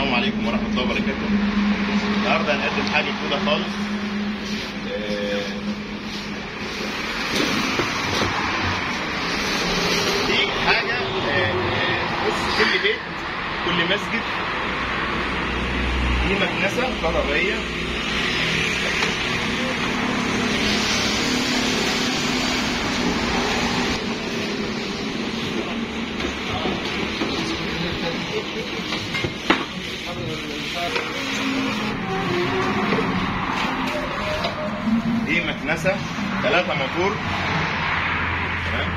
السلام عليكم ورحمة الله وبركاته. النهارده هنقدم حاجة جديدة خالص. دي حاجة بص، كل بيت كل مسجد دي مكنسة كهربائية. دي مكنسة 3 موتور. تمام.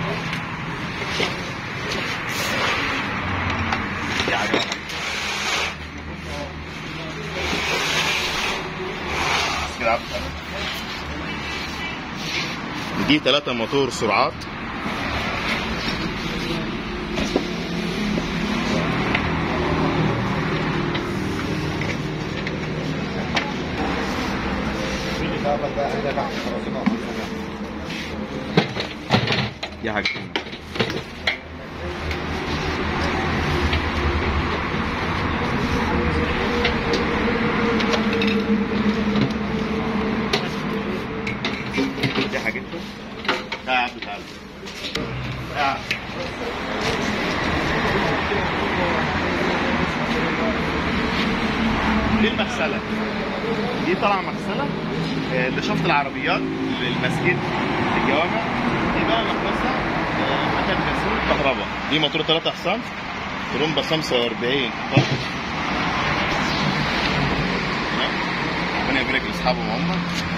دي حاجة كده. دي 3 موتور سرعات. دي حاجة دي حاجته. تعال تعال تعال. دي المغسلة. دي طالعة مغسلة لشفط العربيات للمسجد للجوامع. دي بقى مكنسة مكن غسيل كهرباء. دي موتور 3 حصان ترومبا 45 طن. تمام. ربنا يبارك لاصحابهم هم.